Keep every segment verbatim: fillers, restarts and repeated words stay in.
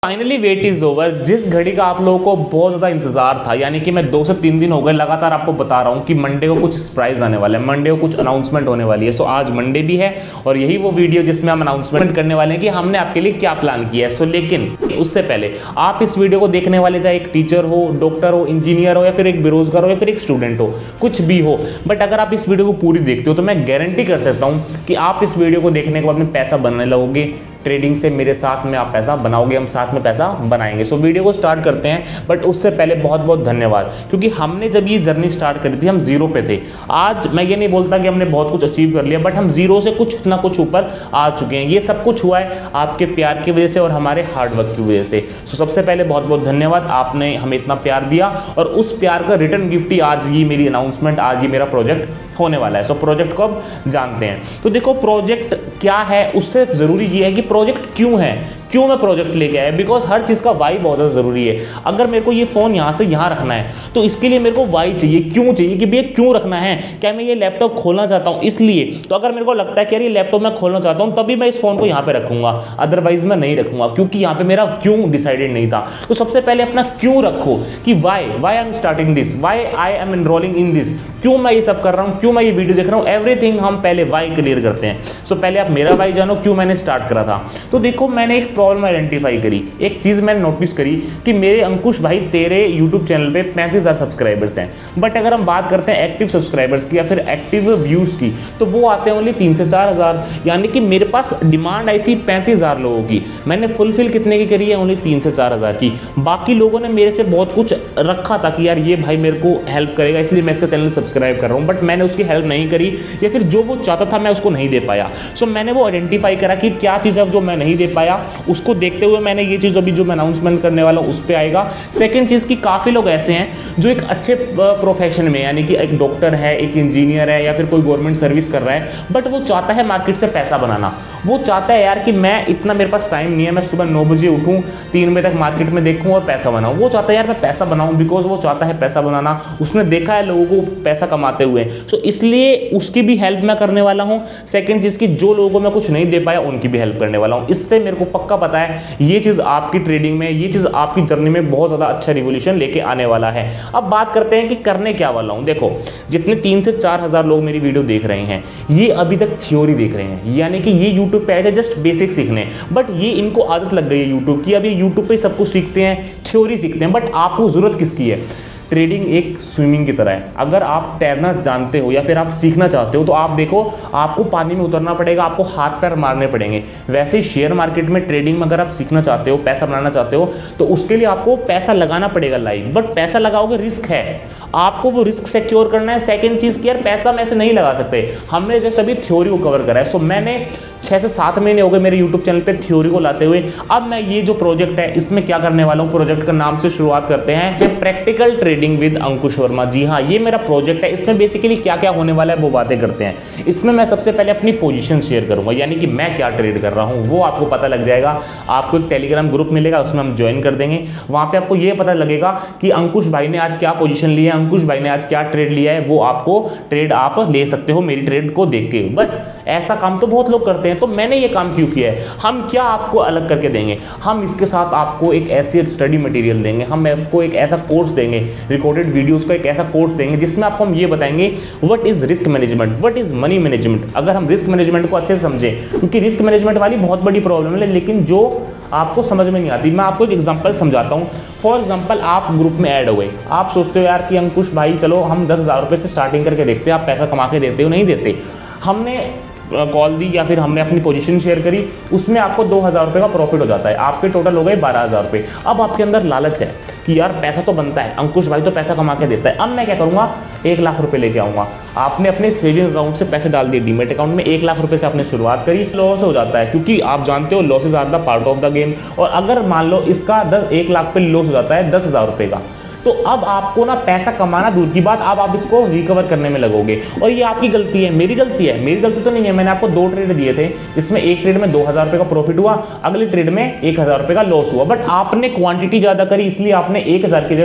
Finally wait is over. जिस घड़ी का आप लोगों को बहुत ज़्यादा इंतजार था, यानी कि मैं दो से तीन दिन हो गए लगातार आपको बता रहा हूँ कि मंडे को कुछ सरप्राइज आने वाला है, मंडे को कुछ अनाउंसमेंट होने वाली है। सो आज मंडे भी है और यही वो वीडियो जिसमें हम अनाउंसमेंट करने वाले हैं कि हमने आपके लिए क्या प्लान किया है। सो लेकिन उससे पहले आप इस वीडियो को देखने वाले, चाहे एक टीचर हो, डॉक्टर हो, इंजीनियर हो, या फिर एक बेरोजगार हो, या फिर एक स्टूडेंट हो, कुछ भी हो, बट अगर आप इस वीडियो को पूरी देखते हो तो मैं गारंटी कर सकता हूँ कि आप इस वीडियो को देखने के बाद में पैसा बनाने लगोगे। ट्रेडिंग से मेरे साथ में आप पैसा बनाओगे, हम साथ में पैसा बनाएंगे। सो वीडियो को स्टार्ट करते हैं, बट उससे पहले बहुत बहुत धन्यवाद, क्योंकि हमने जब ये जर्नी स्टार्ट करी थी हम जीरो पे थे। आज मैं ये नहीं बोलता कि हमने बहुत कुछ अचीव कर लिया, बट हम जीरो से कुछ ना कुछ ऊपर आ चुके हैं। ये सब कुछ हुआ है आपके प्यार की वजह से और हमारे हार्डवर्क की वजह से। सो सबसे पहले बहुत बहुत धन्यवाद, आपने हमें इतना प्यार दिया और उस प्यार का रिटर्न गिफ्ट ही आज ये मेरी अनाउंसमेंट, आज ये मेरा प्रोजेक्ट होने वाला है। सो प्रोजेक्ट को अब जानते हैं। तो देखो, प्रोजेक्ट क्या है, उससे जरूरी ये है कि प्रोजेक्ट क्यों है, क्यों मैं प्रोजेक्ट लेके आया। बिकॉज हर चीज़ का वाई बहुत ज़्यादा ज़रूरी है। अगर मेरे को ये फ़ोन यहाँ से यहाँ रखना है तो इसके लिए मेरे को वाई चाहिए, क्यों चाहिए कि भैया क्यों रखना है। क्या मैं ये लैपटॉप खोलना चाहता हूँ इसलिए, तो अगर मेरे को लगता है कि यार ये लैपटॉप मैं खोलना चाहता हूँ तभी मैं इस फ़ोन को यहाँ पे रखूँगा, अदरवाइज मैं नहीं रखूँगा, क्योंकि यहाँ पे मेरा क्यों डिसाइडेड नहीं था। तो सबसे पहले अपना क्यों रखो कि why why I am starting this, why I am enrolling in this, क्यों मैं ये सब कर रहा हूँ, क्यों मैं ये वीडियो देख रहा हूँ। एवरीथिंग हम पहले वाई क्लियर करते हैं। सो पहले आप मेरा वाई जानो, क्यों मैंने स्टार्ट करा था। तो देखो, मैंने एक प्रॉब्लम आइडेंटिफाई करी, एक चीज मैंने नोटिस करी कि मेरे अंकुश भाई तेरे यूट्यूब चैनल पे पैंतीस हजार सब्सक्राइबर्स हैं, बट अगर हम बात करते हैं एक्टिव सब्सक्राइबर्स की या फिर एक्टिव व्यूज की, तो वो आते हैं ओनली तीन से चार हजार। यानी कि मेरे पास डिमांड आई थी पैंतीस हजार लोगों की, मैंने फुलफिल कितने की करी है, ओनली तीन से चार हजार की। बाकी लोगों ने मेरे से बहुत कुछ रखा था कि यार ये भाई मेरे को हेल्प करेगा इसलिए मैं इसका चैनल सब्सक्राइब कर रहा हूँ, बट मैंने उसकी हेल्प नहीं करी, या फिर जो वो चाहता था मैं उसको नहीं दे पाया। सो मैंने वो आइडेंटिफाई करा कि क्या चीज़ है जो मैं नहीं दे पाया, उसको देखते हुए मैंने ये चीज़ अभी जो मैं अनाउंसमेंट करने वाला हूँ उस पर आएगा। सेकंड चीज़ कि काफ़ी लोग ऐसे हैं जो एक अच्छे प्रोफेशन में, यानी कि एक डॉक्टर है, एक इंजीनियर है, या फिर कोई गवर्नमेंट सर्विस कर रहा है, बट वो चाहता है मार्केट से पैसा बनाना। वो चाहता है यार कि मैं इतना, मेरे पास टाइम नहीं है, मैं सुबह नौ बजे उठूँ, तीन बजे तक मार्केट में देखूँ और पैसा बनाऊँ। वो चाहता है यार मैं पैसा बनाऊँ, बिकॉज वो चाहता है पैसा बनाना, उसने देखा है लोगों को पैसा कमाते हुए। सो इसलिए उसकी भी हेल्प मैं करने वाला हूँ। सेकेंड चीज़ की जो लोगों को मैं कुछ नहीं दे पाया उनकी भी हेल्प करने वाला हूँ। इससे मेरे को पक्का पता है ये चीज़ आपकी ट्रेडिंग में, ये चीज़ आपकी जर्नी में बहुत ज़्यादा अच्छा रिवोल्यूशन लेके आने वाला है। अब बात करते हैं कि करने क्या वाला हूँ। देखो, जितने तीन से चार हज़ार लोग मेरी वीडियो देख रहे हैं, ये अभी तक थ्योरी देख रहे हैं, यानी कि ये यूट्यूब पे आए थे जस्ट बेसिक सीखने, बट ये इनको आदत लग गई है यूट्यूब की। अब ये यूट्यूब पे सब कुछ सीखते हैं, थ्योरी सीखते हैं, बट आपको ज़रूरत किसकी है। ट्रेडिंग एक स्विमिंग की तरह है। अगर आप तैरना जानते हो या फिर आप सीखना चाहते हो तो आप देखो, आपको पानी में उतरना पड़ेगा, आपको हाथ पैर मारने पड़ेंगे। वैसे ही शेयर मार्केट में, ट्रेडिंग में अगर आप सीखना चाहते हो, पैसा बनाना चाहते हो, तो उसके लिए आपको पैसा लगाना पड़ेगा लाइव। बट पैसा लगाओगे, रिस्क है, आपको वो रिस्क सिक्योर करना है। सेकंड चीज़ की यार पैसा में ऐसे नहीं लगा सकते। हमने जस्ट अभी थ्योरी को कवर करा है। सो मैंने छः से सात महीने हो गए मेरे यूट्यूब चैनल पे थ्योरी को लाते हुए। अब मैं ये जो प्रोजेक्ट है इसमें क्या करने वाला हूँ, प्रोजेक्ट का नाम से शुरुआत करते हैं, practical trading with Ankush Verma. जी हाँ, ये मेरा प्रोजेक्ट है। इसमें बेसिकली क्या क्या होने वाला है वो बातें करते हैं। इसमें मैं सबसे पहले अपनी पोजीशन शेयर करूंगा, यानी कि मैं क्या ट्रेड कर रहा हूँ वो आपको पता लग जाएगा। आपको एक टेलीग्राम ग्रुप मिलेगा, उसमें हम ज्वाइन कर देंगे। वहाँ पे आपको ये पता लगेगा कि अंकुश भाई ने आज क्या पोजीशन लिया है, अंकुश भाई ने आज क्या ट्रेड लिया है, वो आपको ट्रेड आप ले सकते हो मेरी ट्रेड को देख के। बट ऐसा काम तो बहुत लोग करते हैं, तो मैंने ये काम क्यों किया है। हम क्या आपको अलग करके देंगे, हम इसके साथ आपको एक ऐसी स्टडी मटेरियल देंगे, हम आपको एक ऐसा कोर्स देंगे, रिकॉर्डेड वीडियोस का एक ऐसा कोर्स देंगे जिसमें आपको हम ये बताएंगे what is risk management, what is money management. अगर हम रिस्क मैनेजमेंट को अच्छे से समझें, क्योंकि रिस्क मैनेजमेंट वाली बहुत बड़ी प्रॉब्लम है लेकिन जो आपको समझ में नहीं आती। मैं आपको एक एग्जांपल समझाता हूँ। फॉर एग्जांपल, आप ग्रुप में ऐड हो गए, आप सोचते हो यार कि अंकुश भाई चलो हम दस हज़ार रुपये से स्टार्टिंग करके देखते हैं, आप पैसा कमा के देते हो, नहीं देते। हमने कॉल दी या फिर हमने अपनी पोजीशन शेयर करी, उसमें आपको दो हज़ार रुपये का प्रॉफिट हो जाता है, आपके टोटल हो गए बारह हज़ार रुपये। अब आपके अंदर लालच है कि यार पैसा तो बनता है, अंकुश भाई तो पैसा कमा के देता है, अब मैं क्या करूँगा, एक लाख रुपए लेके आऊँगा। आपने अपने सेविंग अकाउंट से पैसे डाल दिए डीमेट अकाउंट में, एक लाख रुपए से आपने शुरुआत करी, लॉस हो जाता है, क्योंकि आप जानते हो losses are the part of the game. और अगर मान लो इसका दस एक लाख पे लॉस हो जाता है दस हज़ार रुपये का, तो अब आपको ना पैसा कमाना दूर की बात, अब आप इसको रिकवर करने में लगोगे। और ये आपकी गलती है, मेरी गलती है, मेरी गलती तो नहीं है। मैंने आपको दो ट्रेड दिए थे, इसमें एक ट्रेड में दो हज़ार रुपये का प्रॉफिट हुआ, अगले ट्रेड में एक हज़ार रुपये का लॉस हुआ, बट आपने क्वांटिटी ज़्यादा करी इसलिए आपने एक हज़ार की जगह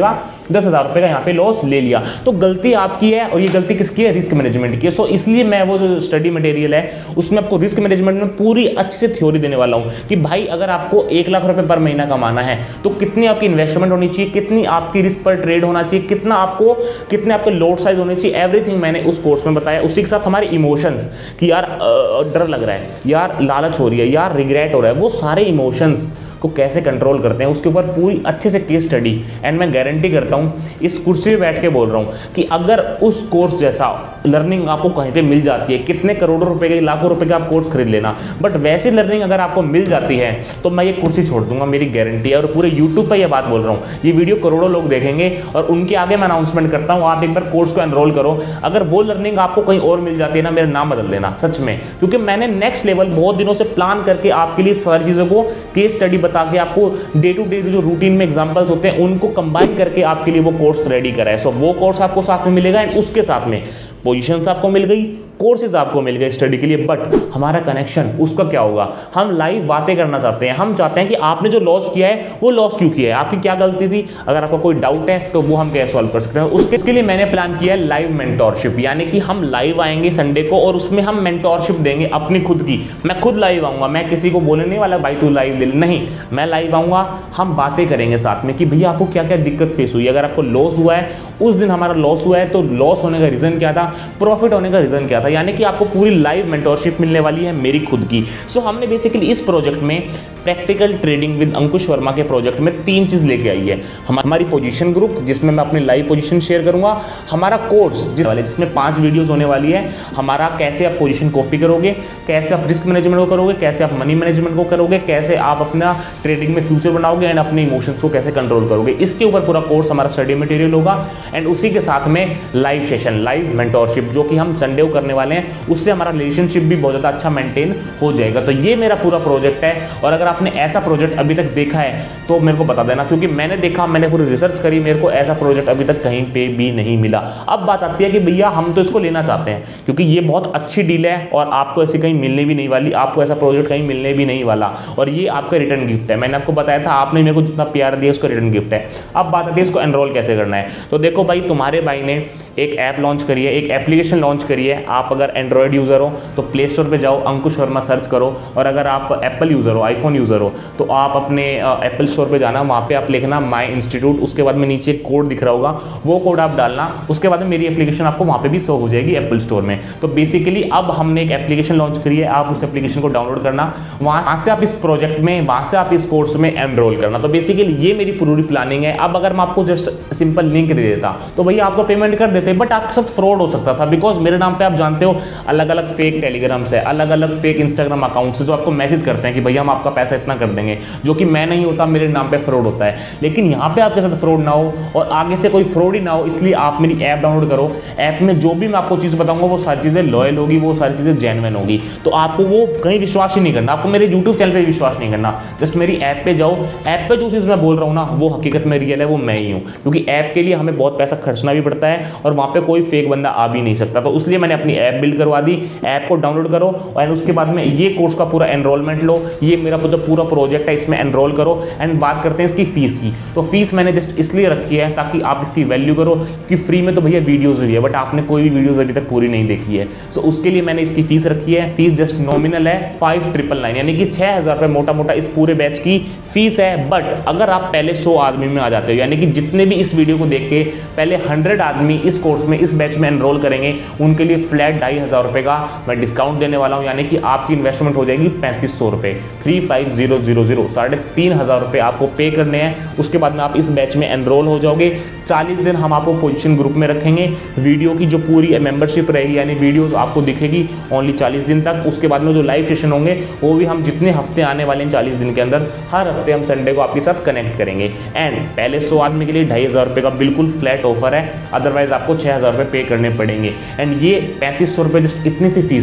दस हज़ार रुपये का यहाँ पे लॉस ले लिया। तो गलती आपकी है, और ये गलती किसकी है? रिस्क मैनेजमेंट की है। सो इसलिए मैं वो जो स्टडी मटेरियल है उसमें आपको रिस्क मैनेजमेंट में पूरी अच्छे से थ्योरी देने वाला हूँ कि भाई अगर आपको एक लाख रुपए पर महीना कमाना है तो कितनी आपकी इन्वेस्टमेंट होनी चाहिए, कितनी आपकी रिस्क पर ट्रेड होना चाहिए, कितना आपको कितने आपके लोड साइज होने चाहिए, एवरीथिंग मैंने उस कोर्स में बताया। उसी के साथ हमारे इमोशंस कि यार डर लग रहा है, यार लालच हो रही है, यार रिग्रेट हो रहा है, वो सारे इमोशंस को कैसे कंट्रोल करते हैं उसके ऊपर पूरी अच्छे से केस स्टडी। एंड मैं गारंटी करता हूँ, इस कुर्सी पे बैठ के बोल रहा हूँ कि अगर उस कोर्स जैसा लर्निंग आपको कहीं पे मिल जाती है, कितने करोड़ों रुपए के, लाखों रुपए का आप कोर्स खरीद लेना, बट वैसी लर्निंग अगर आपको मिल जाती है तो मैं ये कुर्सी छोड़ दूंगा, मेरी गारंटी है। और पूरे यूट्यूब पर यह बात बोल रहा हूँ, ये वीडियो करोड़ों लोग देखेंगे और उनके आगे मैं अनाउंसमेंट करता हूँ, आप एक बार कोर्स को एनरोल करो। अगर वो लर्निंग आपको कहीं और मिल जाती है ना, मेरा नाम बदल देना सच में, क्योंकि मैंने नेक्स्ट लेवल बहुत दिनों से प्लान करके आपके लिए सारी चीज़ों को केस स्टडी बता के आपको डे टू डे जो रूटीन में एग्जांपल्स होते हैं उनको कंबाइन करके आपके लिए वो कोर्स रेडी करा है। सो वो कोर्स आपको साथ में मिलेगा एंड उसके साथ में पोजीशंस आपको मिल गई, कोर्सेज आपको मिल गए स्टडी के लिए। बट हमारा कनेक्शन उसका क्या होगा? हम लाइव बातें करना चाहते हैं, हम चाहते हैं कि आपने जो लॉस किया है वो लॉस क्यों किया है, आपकी क्या गलती थी, अगर आपको कोई डाउट है तो वो हम कैसे सॉल्व कर सकते हैं। उसके इसके लिए मैंने प्लान किया है लाइव मेंटोरशिप, यानी कि हम लाइव आएंगे संडे को और उसमें हम मेंटोरशिप देंगे अपनी खुद की। मैं खुद लाइव आऊंगा, मैं किसी को बोलने नहीं वाला भाई तू लाइव ले, नहीं, मैं लाइव आऊंगा, हम बातें करेंगे साथ में कि भैया आपको क्या क्या दिक्कत फेस हुई, अगर आपको लॉस हुआ है, उस दिन हमारा लॉस हुआ है तो लॉस होने का रीजन क्या था, प्रॉफिट होने का रीजन क्या था, यानी कि आपको पूरी लाइव मेंटोरशिप मिलने वाली है मेरी खुद की। सो so, हमने बेसिकली इस प्रोजेक्ट में practical trading with Ankush Verma के प्रोजेक्ट में तीन चीज लेके आई है। हमारी पोजीशन ग्रुप जिसमें मैं अपनी लाइव पोजीशन शेयर करूंगा, हमारा कोर्स जिस वाले जिसमें पांच वीडियोस होने वाली है, हमारा कैसे आप पोजीशन कॉपी करोगे, कैसे आप रिस्क मैनेजमेंट को करोगे, कैसे आप मनी मैनेजमेंट को करोगे, कैसे आप अपना ट्रेडिंग में फ्यूचर बनाओगे एंड अपने इमोशंस को कैसे कंट्रोल करोगे, इसके ऊपर पूरा कोर्स हमारा स्टडी मटेरियल होगा। एंड उसी के साथ में लाइव सेशन, लाइव मेंटोरशिप जो कि हम संडे को करने वाले हैं, उससे हमारा रिलेशनशिप भी बहुत ज़्यादा अच्छा मेंटेन हो जाएगा। तो ये मेरा पूरा प्रोजेक्ट है और अगर आपने ऐसा प्रोजेक्ट अभी तक देखा है तो मेरे को बता देना, क्योंकि मैंने देखा, मैंने पूरी रिसर्च करी, मेरे को ऐसा प्रोजेक्ट अभी तक कहीं पे भी नहीं मिला। अब बात आती है कि भैया हम तो इसको लेना चाहते हैं क्योंकि ये बहुत अच्छी डील है और आपको ऐसी कहीं मिलने भी नहीं वाली, आपको ऐसा प्रोजेक्ट कहीं मिलने भी नहीं वाला और ये आपका रिटर्न गिफ्ट है। मैंने आपको बताया था, आपने मेरे को जितना प्यार दिया उसका रिटर्न गिफ्ट है। अब बात आती है इसको एनरोल कैसे करना है। तो देखो भाई, तुम्हारे भाई ने एक ऐप लॉन्च करी है, एक एप्लीकेशन लॉन्च करी है। आप अगर एंड्रॉयड यूजर हो तो प्ले स्टोर पे जाओ, अंकुश वर्मा सर्च करो, और अगर आप एप्पल यूजर हो, आईफोन यूजर हो, तो आप अपने एप्पल स्टोर पे जाना, वहाँ पे आप लिखना माई इंस्टीट्यूट, उसके बाद में नीचे एक कोड दिख रहा होगा, वो कोड आप डालना, उसके बाद में मेरी एप्लीकेशन आपको वहाँ पे भी शो हो जाएगी एप्पल स्टोर में। तो बेसिकली अब हमने एक एप्लीकेशन लॉन्च करी है, आप उस एप्लीकेशन को डाउनलोड करना, वहाँ से आप इस प्रोजेक्ट में, वहाँ से आप इस कोर्स में एनरोल करना। तो बेसिकली ये मेरी पूरी प्लानिंग है। अब अगर मैं आपको जस्ट सिंपल लिंक दे देता तो भैया आप तो पेमेंट कर देते, बट आपके साथ फ्रॉड हो सकता था, बिकॉज मेरे नाम पे आप जानते हो अलग अलग फेक टेलीग्राम से, अलग अलग फेक इंस्टाग्राम अकाउंट से जो आपको मैसेज करते हैं कि भैया हम आपका पैसा इतना कर देंगे, जो कि मैं नहीं होता, मेरे नाम पे फ्रॉड होता है। लेकिन यहाँ पे आपके साथ फ्रॉड ना हो और आगे से कोई फ्रॉड ही ना हो, इसलिए आप मेरी ऐप डाउनलोड करो। ऐप में जो भी मैं आपको चीज़ बताऊंगा वो सारी चीज़ें लॉयल होगी, वो सारी चीज़ें जेन्युइन होगी। तो आपको वो कहीं विश्वास ही नहीं करना, आपको मेरे यूट्यूब चैनल पर विश्वास नहीं करना, जस्ट मेरी ऐप पे जाओ। ऐप पे जो चीज़ मैं बोल रहा हूँ ना वो हकीकत में रियल है, वो मैं ही हूँ, क्योंकि ऐप के लिए हमें बहुत पैसा खर्चना भी पड़ता है और वहाँ पे कोई फेक बंदा आ भी नहीं सकता। तो इसलिए मैंने अपनी ऐप बिल्ड करवा दी। ऐप को डाउनलोड करो और उसके बाद में ये कोर्स का पूरा एनरोलमेंट लो। ये मेरा जो पूरा प्रोजेक्ट है इसमें एनरोल करो। एंड बात करते हैं इसकी फीस की। तो फीस मैंने जस्ट इसलिए रखी है ताकि आप इसकी वैल्यू करो, कि फ्री में तो भैया वीडियोस भी है बट आपने कोई भी वीडियोस अभी तक पूरी नहीं देखी है। सो so, उसके लिए मैंने इसकी फीस रखी है। फीस जस्ट नॉमिनल है फाइव ट्रिपल नाइन, यानी कि छः हज़ार रुपये मोटा मोटा इस पूरे बैच की फीस है। बट अगर आप पहले सौ आदमी में आ जाते हो, यानी कि जितने भी इस वीडियो को देख के पहले हंड्रेड आदमी इस कोर्स में, इस बैच में एनरोल करेंगे, उनके लिए फ्लैट ढाई हज़ार रुपये का मैं डिस्काउंट देने वाला हूँ। यानी कि आपकी इन्वेस्टमेंट हो जाएगी पैंतीस सौ रुपये, three five zero zero zero साढ़े तीन हज़ार रुपये आपको पे करने हैं। उसके बाद में आप इस बैच में एनरोल हो जाओगे। चालीस दिन हम आपको पोजीशन ग्रुप में रखेंगे। वीडियो की जो पूरी मेंबरशिप रहेगी, यानी वीडियो तो आपको दिखेगी ओनली चालीस दिन तक। उसके बाद में जो लाइव सेशन होंगे वो भी हम जितने हफ्ते आने वाले हैं चालीस दिन के अंदर, हर हफ्ते हम संडे को आपके साथ कनेक्ट करेंगे। एंड पहले सौ आदमी के लिए ढाई हज़ार रुपये का बिल्कुल फ्लैट ऑफर है, अदरवाइज आपको छः हज़ार रुपये पे करने पड़ेंगे। एंड ये पैंतीस सौ रुपये जस्ट इतनी सी फीस है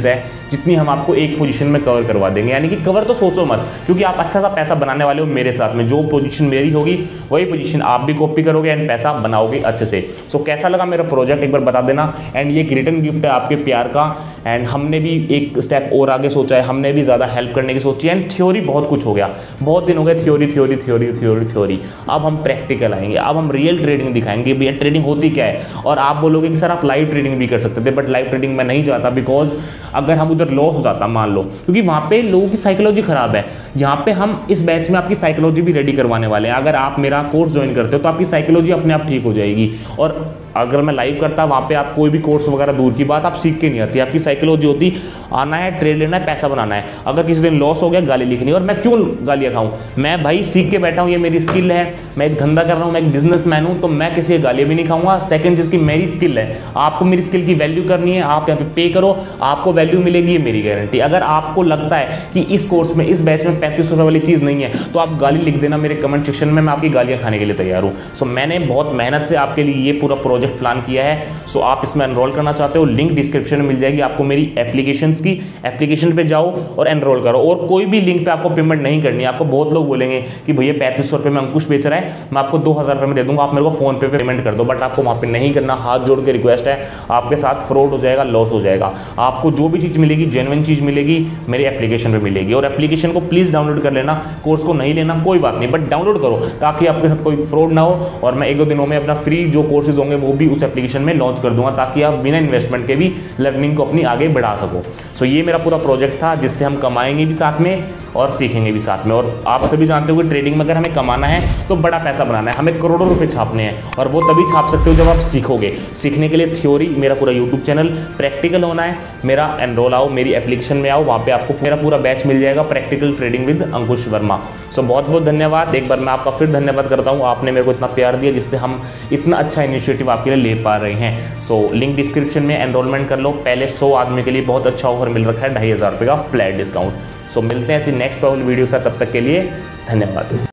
जितनी हम आपको एक पोजीशन में कवर करवा देंगे। यानी कि कवर तो सोचो मत, क्योंकि आप अच्छा सा पैसा बनाने वाले हो मेरे साथ में। जो पोजीशन मेरी होगी वही पोजीशन आप भी कॉपी करोगे एंड पैसा बनाओगे अच्छे से। सो कैसा लगा मेरा प्रोजेक्ट एक बार बता देना। एंड ये एक रिटर्न गिफ्ट है आपके प्यार का। एंड हमने भी एक स्टेप और आगे सोचा है, हमने भी ज़्यादा हेल्प करने की सोची है। एंड थ्योरी बहुत कुछ हो गया, बहुत दिन हो गए theory theory theory theory theory अब हम प्रैक्टिकल आएंगे, अब हम रियल ट्रेडिंग दिखाएंगे भैया ट्रेडिंग होती क्या है। और आप बोलोगे कि सर आप लाइव ट्रेडिंग भी कर सकते थे, बट लाइव ट्रेडिंग मैं नहीं चाहता, बिकॉज अगर हम उधर लॉस हो जाता मान लो, क्योंकि वहाँ पे लोगों की साइकोलॉजी खराब है। यहाँ पे हम इस बैच में आपकी साइकोलॉजी भी रेडी करवाने वाले हैं। अगर आप मेरा कोर्स ज्वाइन करते हो तो आपकी साइकोलॉजी अपने आप ठीक हो जाएगी। और अगर मैं लाइव करता वहाँ पे आप कोई भी कोर्स वगैरह दूर की बात, आप सीख के नहीं आती। आपकी साइकोलॉजी होती आना है, ट्रेड लेना है, पैसा बनाना है। अगर किसी दिन लॉस हो गया गाली लिखनी, और मैं क्यों गालियाँ खाऊं? मैं भाई सीख के बैठा हूँ, ये मेरी स्किल है, मैं एक धंधा कर रहा हूँ, मैं एक बिजनेसमैन हूँ, तो मैं किसी की गालियाँ भी नहीं खाऊंगा। सेकंड, जिसकी मेरी स्किल है, आपको मेरी स्किल की वैल्यू करनी है, आप यहाँ पे पे करो, आपको वैल्यू मिलेगी, ये मेरी गारंटी। अगर आपको लगता है कि इस कोर्स में, इस बैच में पैंतीस रुपये वाली चीज़ नहीं है, तो आप गाली लिख देना मेरे कमेंट सेक्शन में, मैं आपकी गालियाँ खाने के लिए तैयार हूँ। सो मैंने बहुत मेहनत से आपके लिए ये पूरा प्रोजेक्ट प्लान किया है। सो आप इसमें एनरोल करना चाहते हो, लिंक डिस्क्रिप्शन में मिल जाएगी आपको मेरी एप्लीकेशंस की। एप्लीकेशन पे जाओ और एनरोल करो, और कोई भी लिंक पे आपको पेमेंट नहीं करनी है। आपको बहुत लोग बोलेंगे कि भैया पैंतीस सौ रुपये में अंकुश बेच रहा है, मैं आपको दो हज़ार रुपये में दे दूंगा, आप मेरे को फोन पे पेमेंट कर दो। बट आपको वहाँ पे नहीं करना, हाथ जोड़ के रिक्वेस्ट है, आपके साथ फ्रॉड हो जाएगा, लॉस हो जाएगा। आपको जो भी चीज़ मिलेगी, जेन्युइन चीज़ मिलेगी, मेरी एप्लीकेशन पर मिलेगी। और एप्लीकेशन को प्लीज़ डाउनलोड कर लेना, कोर्स को नहीं लेना कोई बात नहीं, बट डाउनलोड करो ताकि आपके साथ कोई फ्रॉड ना हो। और मैं एक दो दिनों में अपना फ्री जो कोर्सेज होंगे वो भी उस एप्लीकेशन में लॉन्च कर दूंगा, ताकि आप बिना इन्वेस्टमेंट के भी लर्निंग को अपनी आगे बढ़ा सको। सो ये मेरा पूरा प्रोजेक्ट था, जिससे हम कमाएंगे भी साथ में और सीखेंगे भी साथ में। और आप सभी जानते हो कि ट्रेडिंग में अगर हमें कमाना है तो बड़ा पैसा बनाना है, हमें करोड़ों रुपए छापने हैं, और वो तभी छाप सकते हो जब आप सीखोगे। सीखने के लिए थ्योरी, मेरा पूरा यूट्यूब चैनल, प्रैक्टिकल होना है, मेरा एनरोल आओ, मेरी एप्लीकेशन में आओ, वहाँ पे आपको मेरा पूरा बैच मिल जाएगा, practical trading with Ankush Verma. So बहुत बहुत धन्यवाद। एक बार मैं आपका फिर धन्यवाद करता हूँ, आपने मेरे को इतना प्यार दिया, जिससे हम इतना अच्छा इनिशिएटिव आपके लिए ले पा रहे हैं। सो लिंक डिस्क्रिप्शन में एनरोलमेंट कर लो। पहले सौ आदमी के लिए बहुत अच्छा ऑफर मिल रखा है, ढाई हज़ार रुपये का फ्लैट डिस्काउंट। सो मिलते हैं ऐसी नेक्स्ट पावरफुल वीडियो के साथ, तब तक के लिए धन्यवाद।